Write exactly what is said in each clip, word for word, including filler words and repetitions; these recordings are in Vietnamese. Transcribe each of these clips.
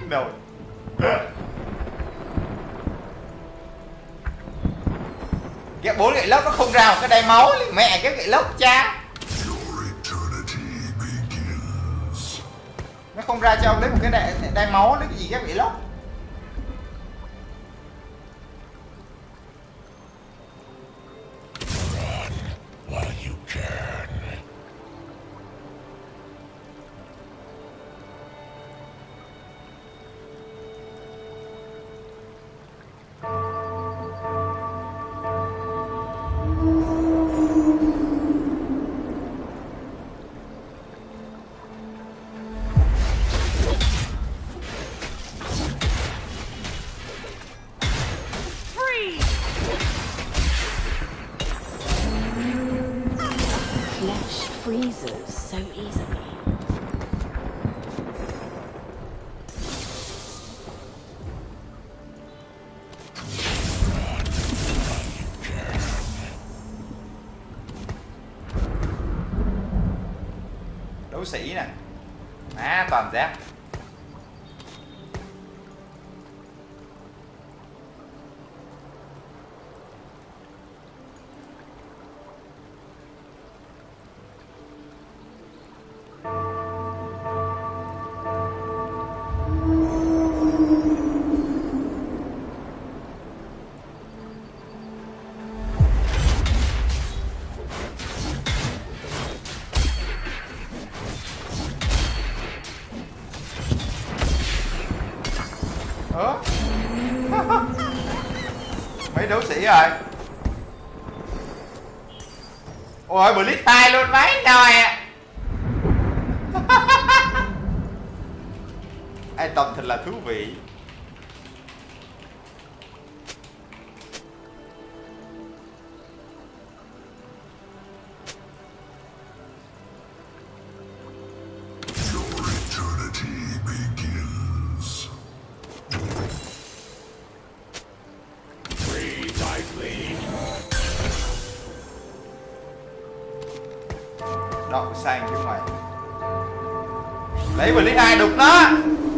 nồi. Cái bốn gậy lốc nó không ra một cái đai máu, mẹ cái gậy lốc cha. Nó không ra cho ông lấy một cái đai, đai máu, lấy cái gì cái gậy lốc. Đấu sĩ nè, má toàn giáp. Mấy đấu sĩ rồi. Ôi Blitz hai luôn mấy rồi à. Ai tầm thật là thú vị. Đậu xanh chứ mày. Lấy Blitz hai đục nó.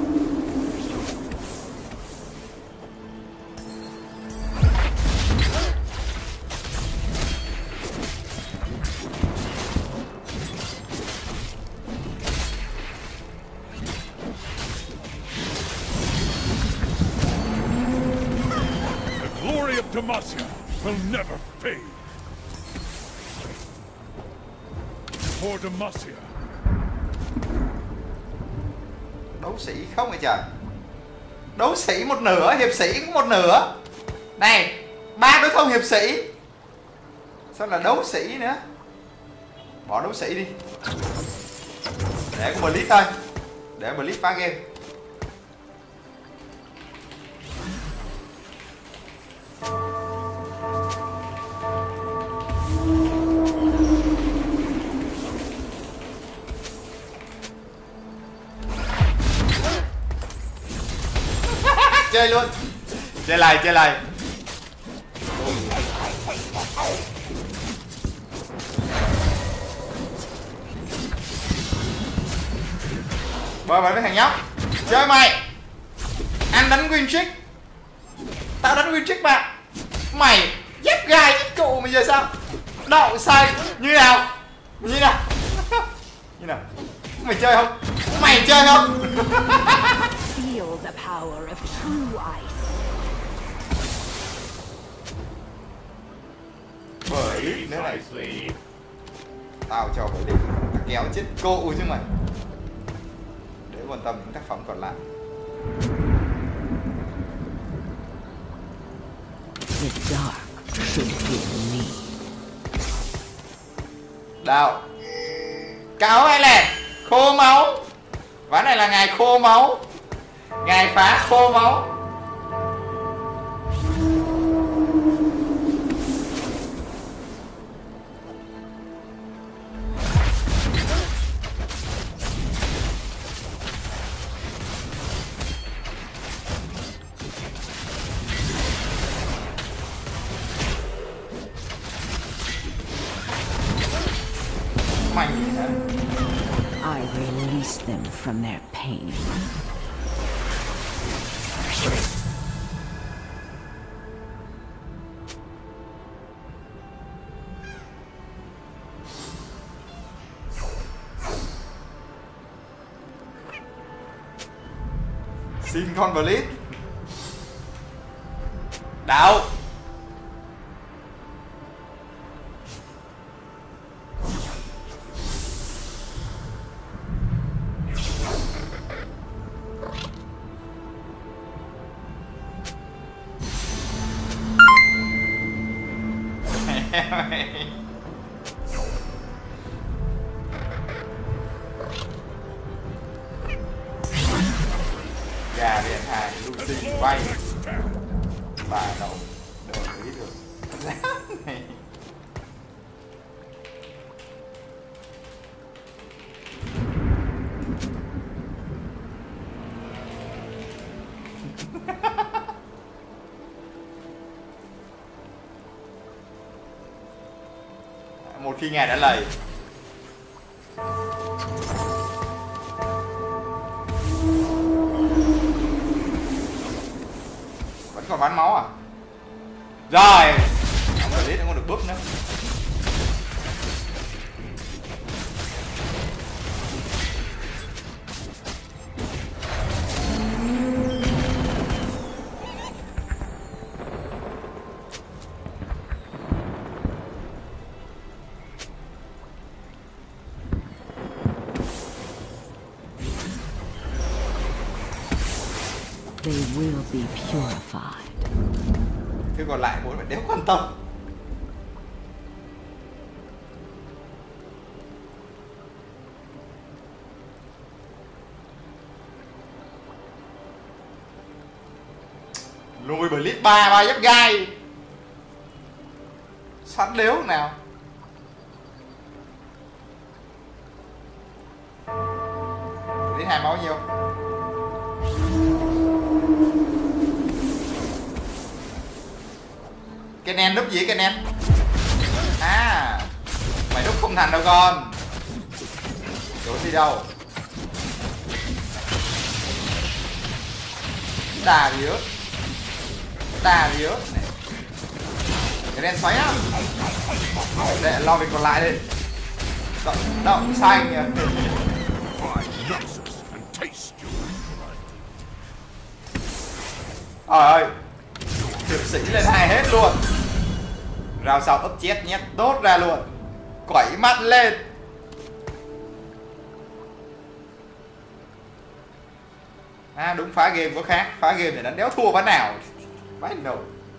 The glory of Demacia will never fade. For Demacia. Đấu sĩ không vậy trời. Đấu sĩ một nửa, hiệp sĩ cũng một nửa. Này, ba đối thông hiệp sĩ. Sao là đấu sĩ nữa? Bỏ đấu sĩ đi. Để có Blitz thôi. Để Blitz phá game. Chơi luôn. Chơi lại, chơi lại. Bơi vào với thằng nhóc. Chơi mày. Anh đánh win trick. Tao đánh win trick mà. Mày dép gai dép cụ mày giờ sao? Đậu xanh. Như nào? Như nào? Như nào? Mày chơi không? Mày chơi không? Feel the power of true ice. Bởi nếu này tao cho bởi đi kéo chết cô chứ mày. Để quan tâm những tác phẩm còn lại. The dark should fear me. Đạo cáo hay lẹt khô máu. Ván này là ngày khô máu. Ngày phá khô máu. Mày hả? I release them from their pain. Xin con Blitz. Đảo. Gà điện hai Lucy bay bà đầu đâu ý được này. Một khi ngài đã lầy vẫn còn bán máu à? Rồi không phải nó còn được búp nữa. They will be purified. Thứ còn lại muốn phải đéo quan tâm. Lùi Blitz ba ba giáp gai. Sẵn đéo nào. Blitz hai máu nhiêu? Kennen núp gì Kennen? À, mày núp không thành đâu con. Trốn đi đâu? Darius, Darius này. Kennen xoáy á. Để lo việc còn lại đi. Động, động xanh kìa. Trời ơi, hiệp sĩ lên hai hết luôn. Rào sau ấp chết nhét tốt ra luôn. Quẩy mắt lên. À đúng, phá game có khác. Phá game thì đánh đéo thua ván nào. Vãi nồi.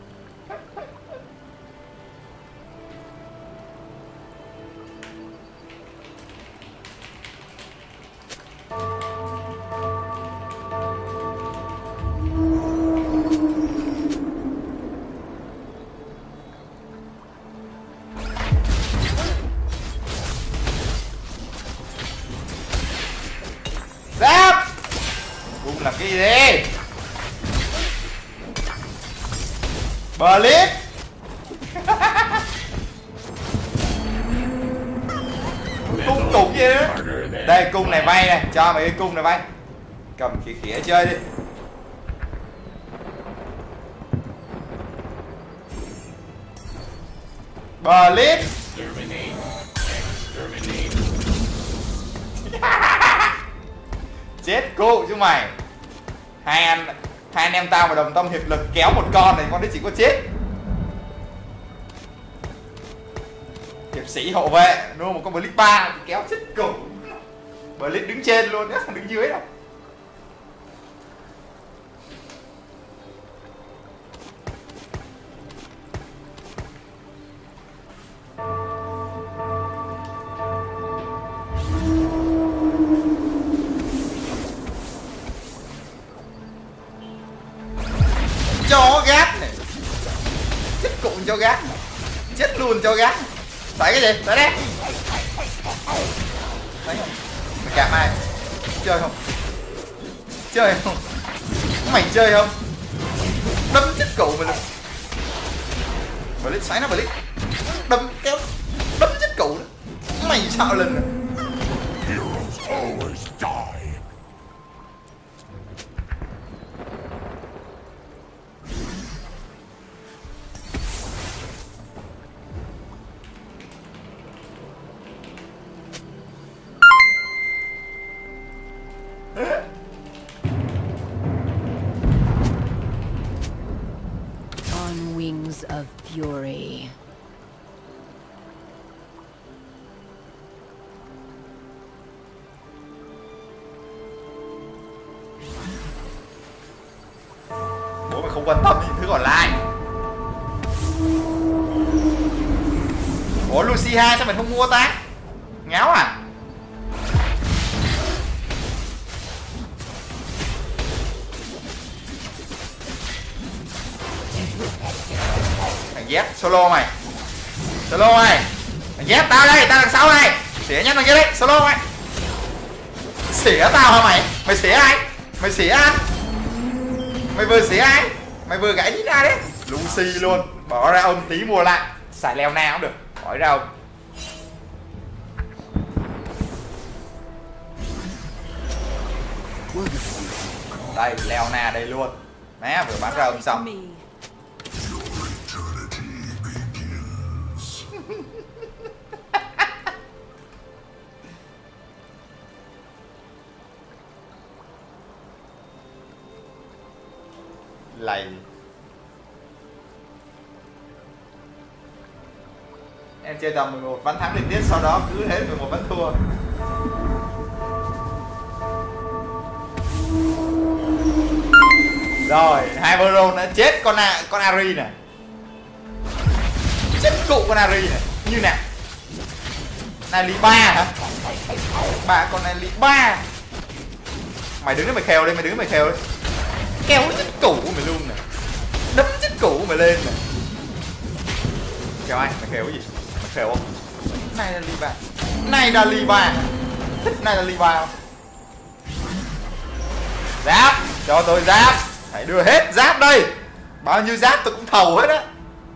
Giáp cung làm cái gì đi? Blitz. Cung cục gì nữa. Đây cung này vay này, cho mày cái cung này vay. Cầm khỉ khỉa chơi đi. Blitz. Chết cụ chứ mày. Hai anh hai anh em tao mà đồng tâm hiệp lực kéo một con này con đấy chỉ có chết. Hiệp sĩ hộ vệ nuôi một con Blitz ba kéo chết cụ. Blitz đứng trên luôn nhé, không đứng dưới đâu. Cho gác này. Chết cụm cho gác. Chết luôn cho gác. Phải cái gì? Tới đây. Thấy không? Mày cạm ai? Chơi không? Chơi không? Mày chơi không? Đâm chết cụm mày luôn. Blitz xoáy nó Blitz. Đâm kéo. Đâm chết cụm đó. Mày sao lên rồi? On wings of fury. Bố mày không quan tâm những thứ còn lại. Ủa Lucia sao mày không mua ta? Ngáo à? Thằng dép solo mày. Solo mày. Thằng dép tao đây, tao đằng sau này. Xỉa nhanh thằng kia đấy, solo mày. Xỉa tao hả mày? Mày xỉa ai? Mày xỉa ai? Mày vừa xỉa ai? Mày vừa gãy đi ra đấy. Lucy luôn. Bỏ ra ông tí mua lại. Xài leo nào cũng được. Bỏ ra ông. Đây, leo na đây luôn. Má vừa bán ra ông xong. Lầy. Em chơi tầm mười một ván thắng liên tiếp, sau đó cứ hết mười một ván thua. Rồi, hai Baron đã chết con A, con Ari này. Chết cụ con Ari này. Như nào? Này lý ba hả? Ba con này lý ba. Mày đứng đấy mày khèo đi, mày đứng mày khèo đi. Kéo chết củ của mày luôn nè. Đấm chết củ của mày lên nè. Kéo ai? Mày khèo cái gì? Mày khèo không? Này là lý ba. Này là lý ba. Thích này là lý ba không? Giáp, cho tôi giáp. Hãy đưa hết giáp đây. Bao nhiêu giáp tôi cũng thầu hết á.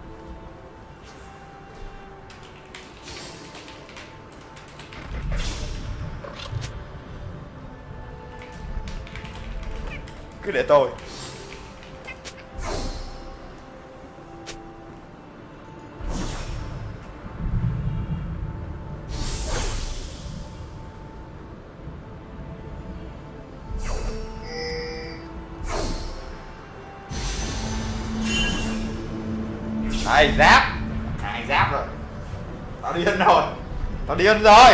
Cứ để tôi. Đây, giáp. Hai giáp rồi. Tao điên rồi. Tao điên rồi.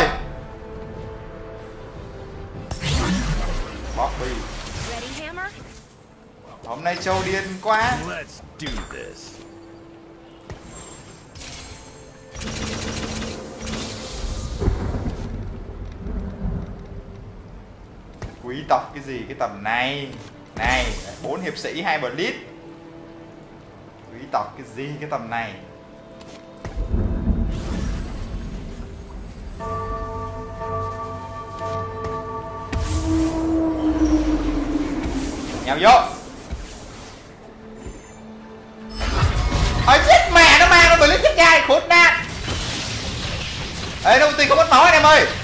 Bobby. Hôm nay Châu điên quá. Let's do this. Quý tộc cái gì cái tầm này. Này, bốn hiệp sĩ hai blitz. Quý tộc cái gì cái tầm này. Nhào vô. Ôi chết mẹ nó mang nó blitz chết gai khốn nạn. Ê nó ulti không mất máu anh em ơi.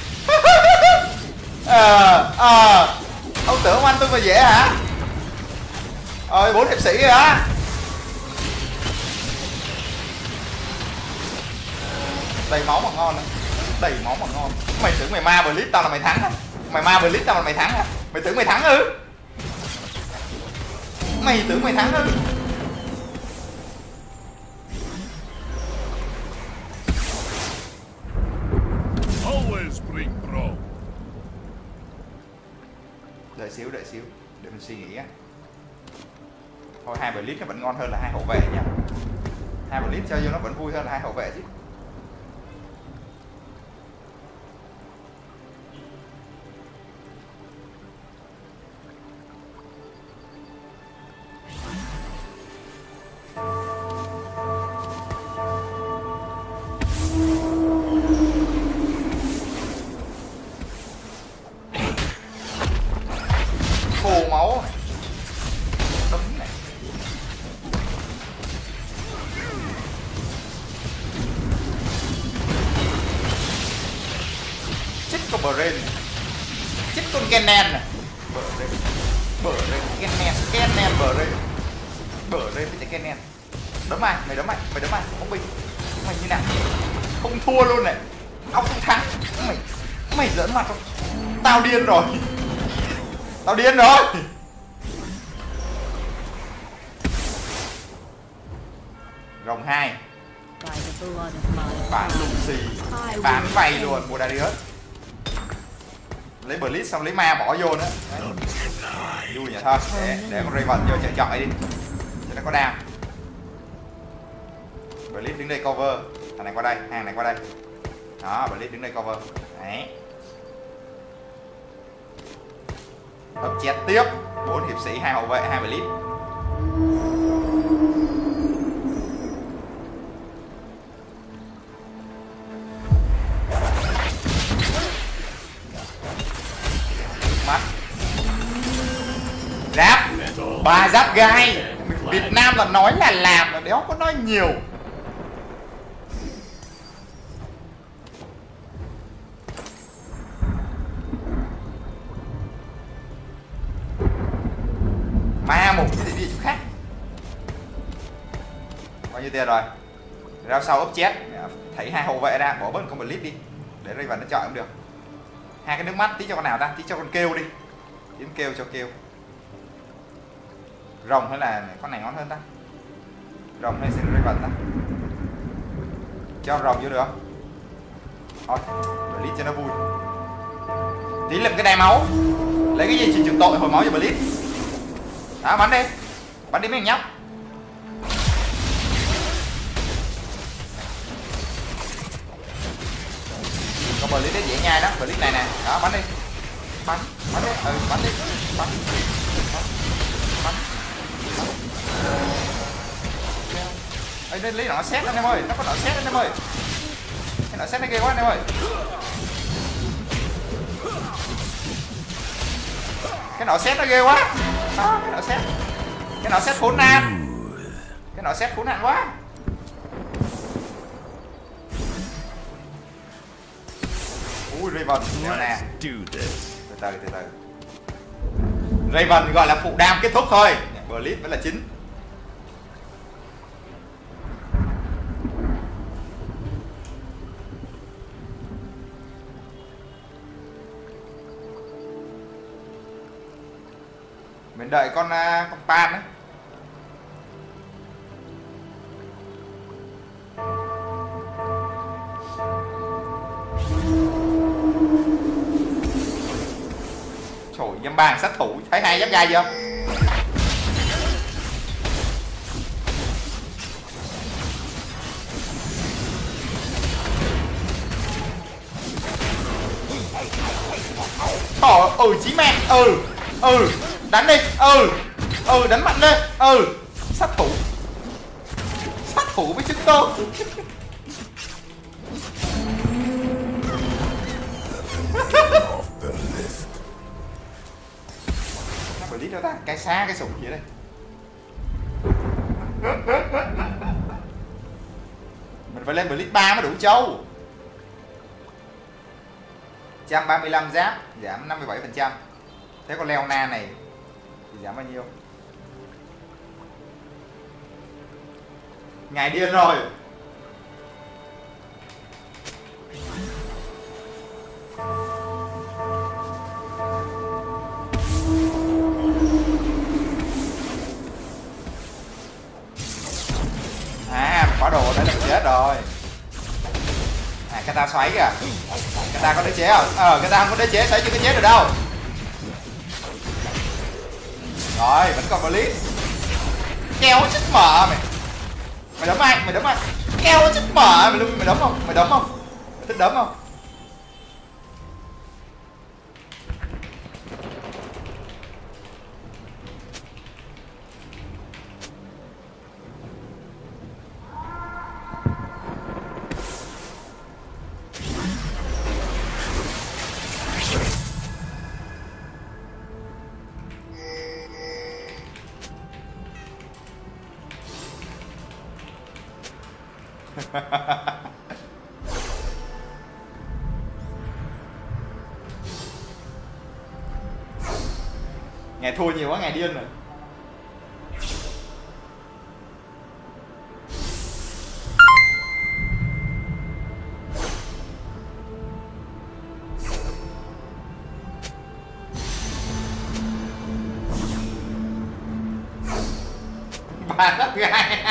Ờ ờ ông tưởng ông anh tôi mà dễ hả? Ơi bốn hiệp sĩ rồi hả? Đầy máu mà ngon. Đầy máu mà ngon. Mày tưởng mày ma blitz tao là mày thắng à? Mày ma blitz tao là mày thắng à? Mày tưởng mày thắng ư? Mày tưởng mày thắng ư? Always bring bro. Đợi xíu, đợi xíu. Để mình suy nghĩ á. Thôi hai blitz nó vẫn ngon hơn là hai hậu vệ nha. Hai blitz chơi vô nó vẫn vui hơn là hai hậu vệ chứ. Khô máu này. Đấm này. Chết con Brain. Chết con Kennen này. Brain. Brain Kennen, Kennen Brain. Brain với cái Kennen. Đấm ai? Mày đấm ai? Mày đấm ai? Không bình. Mày như nào? Không thua luôn này. Ông không thắng. Mày mày giỡn mặt không? Tao điên rồi. Tao điên rồi. Rồng hai. Bán Lucy. Bán vay luôn, mua Darius. Lấy Blitz xong lấy ma bỏ vô nữa. Đấy. Vui nhỉ thôi. Để, để con Raven vô trợ chọi đi. Cho nó có đam. Blitz đứng đây cover. Thằng này qua đây, hàng này qua đây. Đó, Blitz đứng đây cover. Đấy. Ấp chết tiếp. Bốn hiệp sĩ, hai hậu vệ, hai Blitz. Mắt. Giáp. Ba giáp gai. Việt Nam là nói là làm, là đéo có nói nhiều. Ma một cái gì đi chỗ khác. Bao nhiêu tiền rồi? Ra sau ốp chết. Thấy hai hậu vệ ra, bỏ bớt con Blitz đi. Để Raven nó chọi cũng được. Hai cái nước mắt tí cho con nào ta? Tí cho con kêu đi. Tí kêu cho kêu. Rồng hay là con này ngon hơn ta? Rồng hay xin Raven ta? Cho rồng vô được không? Thôi, Blitz cho nó vui. Tí lượm cái đai máu. Lấy cái gì chỉ trừng tội hồi máu cho Blitz. Đó, bắn đi. Bắn đi mấy thằng nhóc. Con Blitz đấy dễ nhai đó, Blitz này nè. Đó, bắn đi. Bắn, bắn đi, ừ, bắn đi. Bắn. Bắn. Bắn. Ê, đây lấy nó xét anh em ơi, nó có nó xét anh em ơi. Cái nó xét nó ghê quá anh em ơi. Cái nọ xét nó ghê quá. Đó, cái nọ xét. Cái nọ xét khốn nạn. Cái nọ xét khốn nạn quá. Ui Raven nè. Từ từ từ từ. Raven gọi là phụ đam kết thúc thôi. Blitz vẫn là chính. Mình đợi con uh, con Pan đấy. Trời, dăm ba sát thủ, thấy hai giáp gai chưa? Trời ơi, chí mạng, ừ, ừ. Đánh đi, ừ. Ừ, đánh mạnh lên, ừ. Sát thủ. Sát thủ với trứng tôm. Nó bởi lít đâu ta, cái xa cái sủng gì đây. Mình phải lên bởi lít ba mới đủ trâu. một trăm ba mươi lăm giáp, giảm năm mươi bảy phần trăm. Thế con Leona này thì giảm bao nhiêu? Ngày điên rồi. À, quả đồ đã được chết rồi. À, cái ta xoáy kìa. Cái ta có đế chế không? Ờ, cái ta không có đế chế, xoáy chưa có chết được đâu. Rồi, vẫn còn Blitz. Kéo chết mở mày. Mày đấm ai? Mày đấm ai? Kéo chết mở mày, mày đấm không? Mày đấm không? Mày thích đấm không? Ngày thua nhiều quá, ngày điên rồi. ba giáp gai.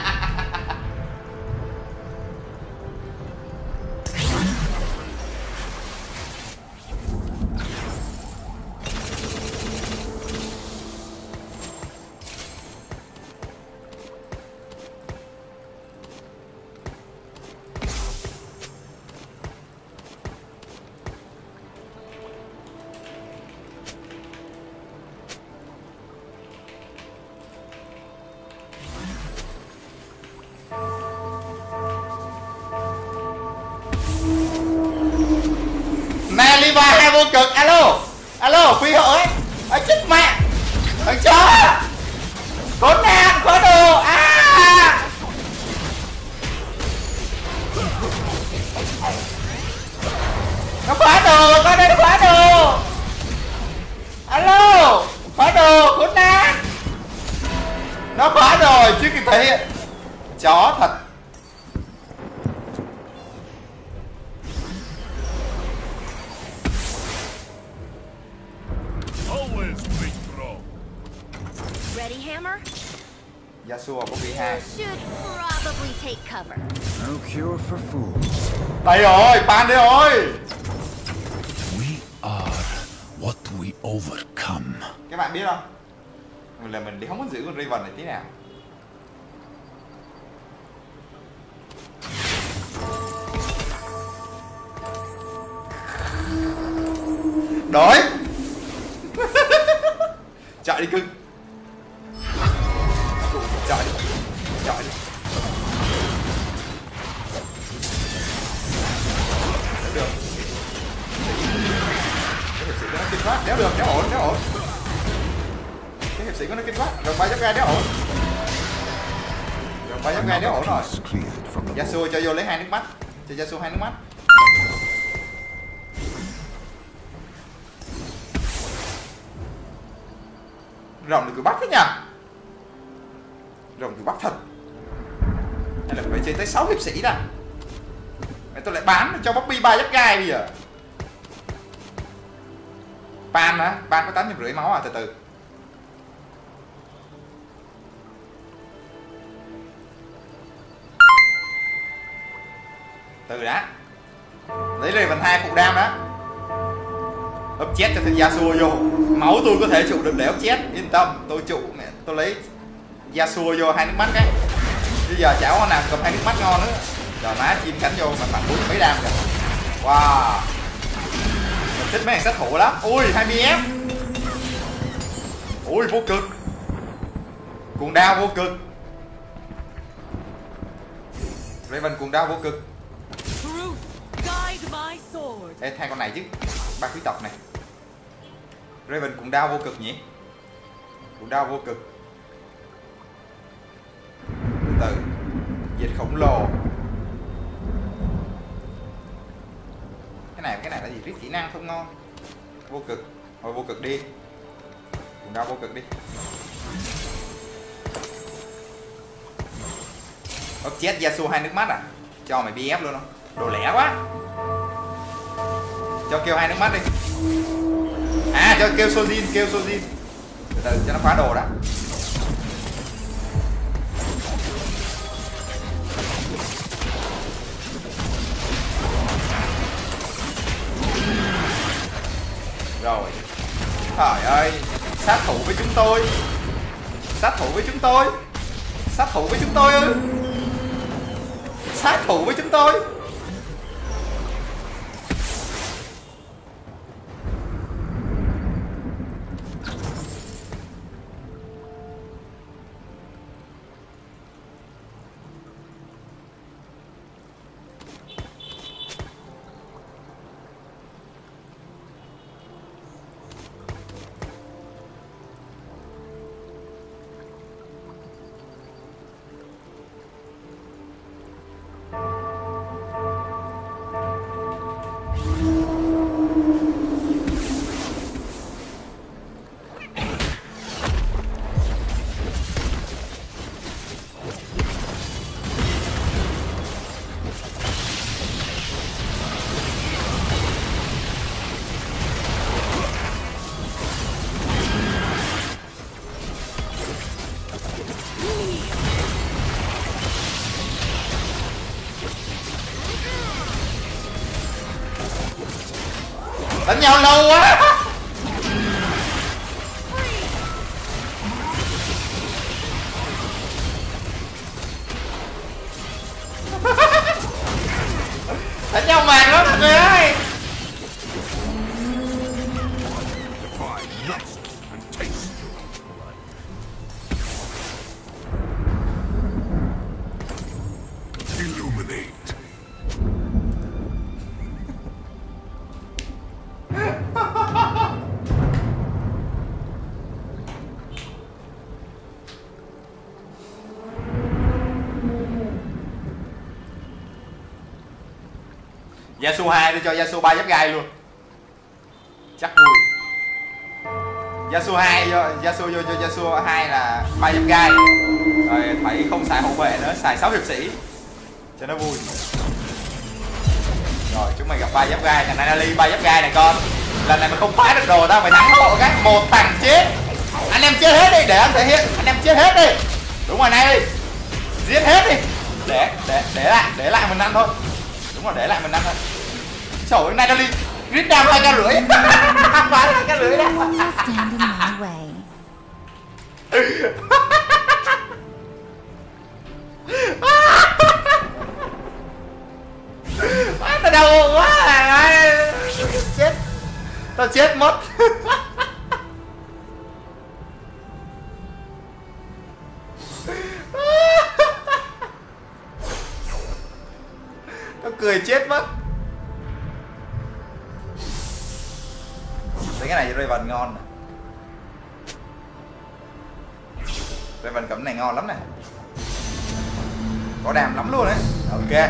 Naliva hai vô cực. Alo alo Phi hỡi ở chết mẹ thằng chó khốn nạn khóa đồ. À nó khóa đồ, con đây nó khóa đồ. Alo khóa đồ khốn nạn, nó khóa rồi chứ kịp thể hiện. Chó thật. Ready, Hammer? Yasuo có bị hai. Should probably take cover. No cure for fools. Đây rồi, pan đây rồi. We are what we overcome. Các bạn biết không? Là mình đi không muốn giữ con Riven này tí nào. Đổi. Chạy đi cưng. Chạy đi. Chạy đi. Đéo được. Cái hiệp sĩ nó kinh quá. Đéo được, đéo ổn, đéo ổn. Cái hiệp sĩ của nó kinh quá. Rồi ba giáp gai đéo ổn. Rồi ba giáp gai đéo ổn rồi. Yasuo cho vô lấy hai nước mắt. Cho Yasuo hai nước mắt. Rồng thì cứ bắt thế nhỉ? Rồng thì bắt thật. Hay là phải chơi tới sáu hiệp sĩ đã. Mày tôi lại bán cho Bobby ba giáp gai bây giờ. Pan á, Pan có tám trăm rưỡi máu à, từ từ. Từ đã. Lấy Raven hai phụ đam đó. Ấp chết cho thằng Yasuo vô. Máu tôi có thể trụ được để ấp chết, yên tâm, tôi trụ mẹ, tôi lấy Yasuo vô hai nước mắt cái. Bây giờ chả có nào cầm hai nước mắt ngon nữa. Rồi má chim cánh vô mà bằng bốn mấy đam kìa. Wow. Mình thích mấy thằng sát thủ lắm. Ui hai mươi ép. Ui vô cực. Cuồng đao vô cực. Raven cuồng đao vô cực. Ê thay con này chứ. Ba quý tộc này. Raven cũng đau vô cực nhỉ? Cũng đau vô cực. Từ từ. Dịch khổng lồ. Cái này cái này là gì? Riết kỹ năng không ngon. Vô cực. Thôi vô cực đi. Cũng đau vô cực đi. Ốp chết Yasuo hai nước mắt à? Cho mày bê ép luôn không? Đồ lẻ quá. Cho kêu hai nước mắt đi. À cho kêu Sojin, kêu Sojin. Từ từ cho nó khóa đồ đã. Rồi. Trời ơi, sát thủ với chúng tôi. Sát thủ với chúng tôi. Sát thủ với chúng tôi ư? Sát thủ với chúng tôi. Đánh nhau lâu quá. Đánh nhau mệt lắm mọi người ơi. Yasuo hai tôi cho Yasuo ba giáp gai luôn. Chắc vui. Yasuo hai Yasuo vô cho Yasuo hai là ba giáp gai. Rồi thấy không xài hậu vệ nữa, xài sáu hiệp sĩ cho nó vui. Rồi chúng mày gặp ba giáp gai, thằng Natalie ba giáp gai này con. Lần này mày không phá được đồ tao, mày thắng nó bộ cái một thằng chết. Anh em chết hết đi để anh thể hiện, anh em chết hết đi. Đúng rồi này đi. Giết hết đi. Để để để lại, để lại mình ăn thôi. Đúng rồi, để lại mình ăn thôi. Trời ơi, Natalie rít đam hai ca rưỡi. Phá hai ca rưỡi đó. Stand in my way. Tao đau quá. Chết. Tao chết mất. Tao cười chết mất. Thấy cái này Raven ngon nè. Raven cầm này ngon lắm nè. Có đàm lắm luôn đấy. Ok.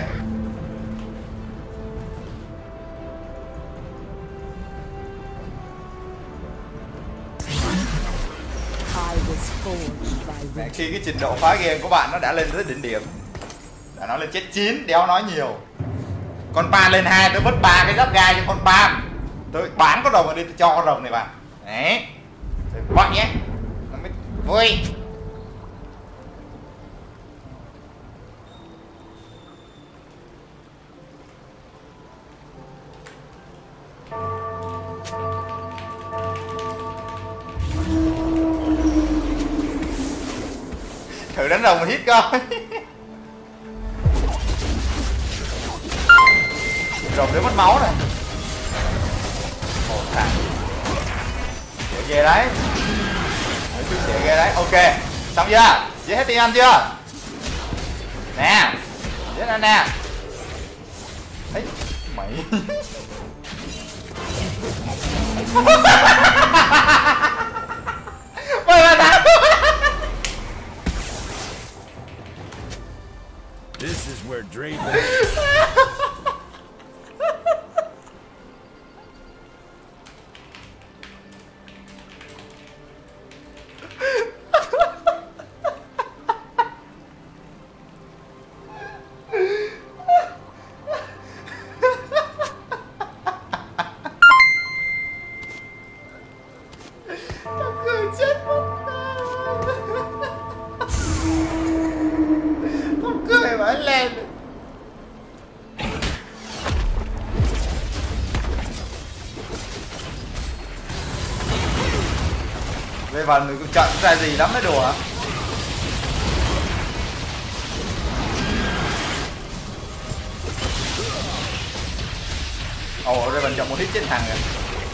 Mẹ, khi cái trình độ phá game của bạn nó đã lên tới đỉnh điểm, đã nói lên chết chín, đéo nói nhiều. Con Pan lên hai, tôi vứt ba cái giáp gai cho con Pan. Tôi bán con rồng rồi đi, tôi cho con rồng này bạn. Đấy. Rồi bọn nhé. Nó mới vui. Thử đánh rồng mà hit coi. Rồng để mất máu này. Một thằng dễ ghê đấy. Dễ ghê đấy. Ok. Xong chưa? Dễ hết tiền ăn chưa? Nè. Dễ ra nè. Ấy. Mày. Mày là thằng. This is where Draven. Về vào người trận ra gì lắm mới đùa. Ồ, oh, Raven chọn một hit chết thằng rồi.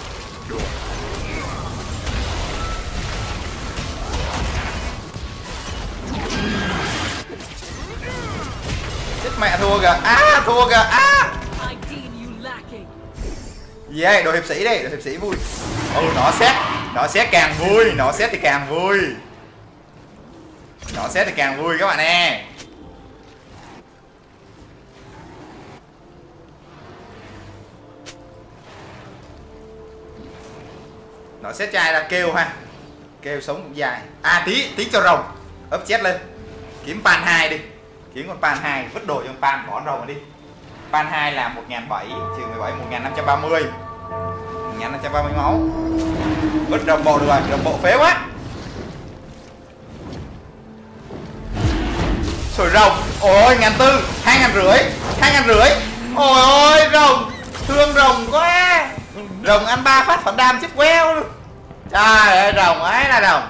Chết mẹ thua kìa. À, thua kìa. À. Gì đây? Đồ hiệp sĩ đây, đồ hiệp sĩ vui. Ừ, nó xét. Nó xét càng vui, nó xét thì càng vui. Nó xét thì càng vui các bạn nè. Nó xét trai ra kêu ha. Kêu sống cũng dài. À tí, tí cho rồng. Ấp chết lên. Kiếm Pan hai đi. Kiếm con Pan hai, vứt đồ cho con Pan, bỏ rồng đi. Pan hai là một nghìn bảy trăm, trừ mười bảy, một nghìn năm trăm ba mươi. một nghìn năm trăm ba mươi máu. Vứt đồng bộ được rồi, đồng bộ phế quá. Sồi rồng. Ôi ngàn tư, hai ngàn rưỡi, hai ngàn rưỡi. Ôi ôi rồng, thương rồng quá. Rồng ăn ba phát phản đam chết queo luôn. Trời ơi, rồng ấy là rồng.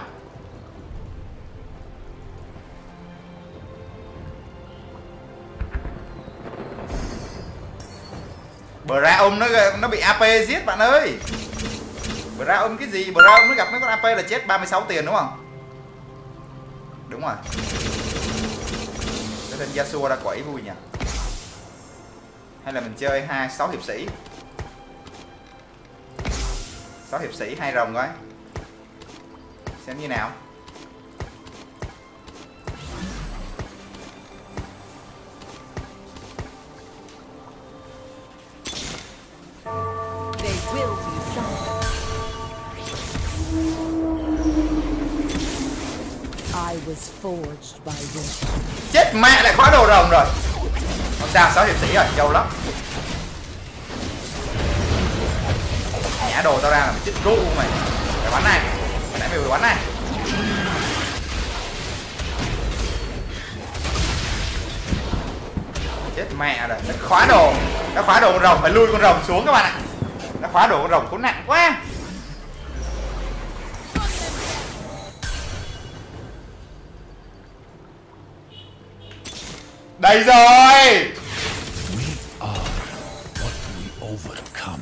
Braum nó nó bị a pê giết bạn ơi. Braum cái gì? Braum nó gặp mấy con a pê là chết ba mươi sáu tiền đúng không? Đúng rồi. Cái tên Yasuo ra quẩy vui nhỉ. Hay là mình chơi hai sáu hiệp sĩ. sáu hiệp sĩ hai rồng coi. Xem như nào. They will be something. I was forged by this. Chết mẹ, lại khóa đồ rồng rồi. Không sao, sáu hiệp sĩ rồi, châu lắm. Nhả đồ tao ra là mày chết ru mày. Mày bắn này. Hồi nãy mày vừa bắn này. Chết mẹ rồi, nó khóa đồ. Nó khóa đồ con rồng, phải lui con rồng xuống các bạn ạ. Nó khóa đồ con rồng khốn nạn quá. Đây rồi. We are what we overcome.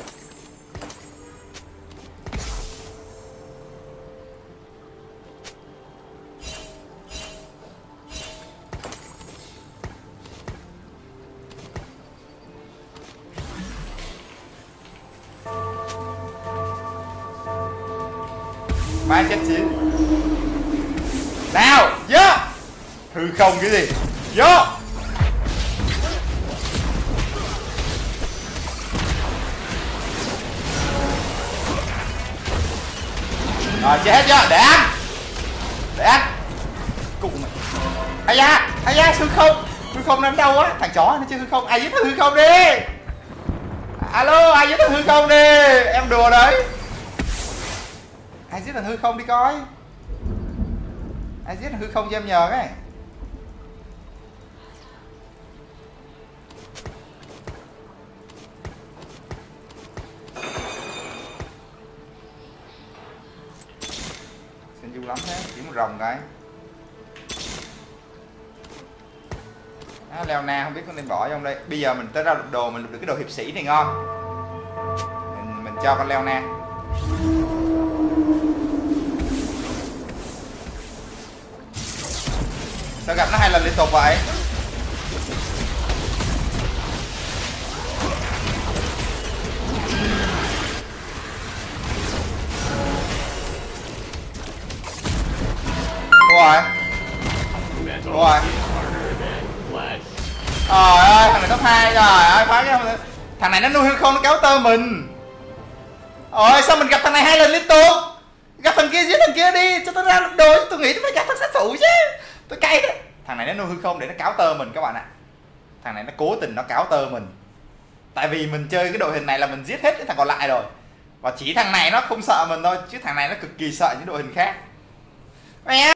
Ba chết chín. Nào, vô. Hư không cái gì? Vô. Rồi chết hết chưa? Để ăn. Để ăn. Cùng mày. Ai da, ai da, hư không. Hư không đánh đâu á? Thằng chó nó chơi hư không. Ai giết thằng hư không đi. Alo, ai giết thằng hư không đi. Em đùa đấy. Ai giết thằng hư không đi coi. Ai giết thằng hư không cho em nhờ cái. Xin vui lắm thế, chỉ một rồng cái. À, Leona không biết có nên bỏ không đây. Bây giờ mình tới ra lục đồ, mình lục được cái đồ hiệp sĩ này ngon. Mình, mình cho con Leona. Sao gặp nó hai lần liên tục vậy? Rồi. Rồi. Trời ơi, thằng này top hai rồi, ơi phá cái thằng này nó nuôi hư không nó kéo tơ mình. Ôi sao mình gặp thằng này hai lần liên tục? Gặp thằng kia giết thằng kia đi, cho tôi ra lục đồ, tôi nghĩ tôi phải gặp thằng sát thủ chứ. Tôi cay đấy. Thằng này nó nuôi hư không để nó cáo tơ mình các bạn ạ. Thằng này nó cố tình nó cáo tơ mình. Tại vì mình chơi cái đội hình này là mình giết hết cái thằng còn lại rồi. Và chỉ thằng này nó không sợ mình thôi, chứ thằng này nó cực kỳ sợ những đội hình khác. Mẹ